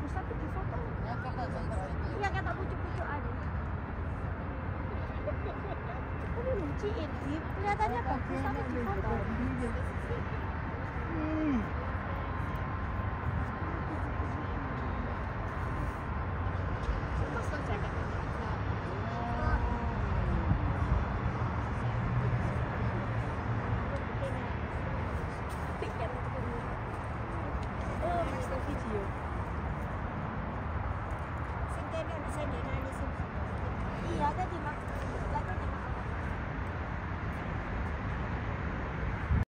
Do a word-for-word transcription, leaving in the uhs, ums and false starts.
bagus tapi di foto. Iya kata pucuk-pucuk ada. Tapi lucu ini, kelihatannya bagus tapi di foto. Hmm. Iya, tadi